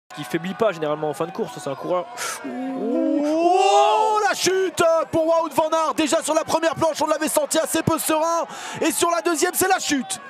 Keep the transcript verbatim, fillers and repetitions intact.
Qui faiblit pas généralement en fin de course, c'est un coureur. Oh, la chute pour Wout van Aert. Déjà sur la première planche, on l'avait senti assez peu serein. Et sur la deuxième, c'est la chute.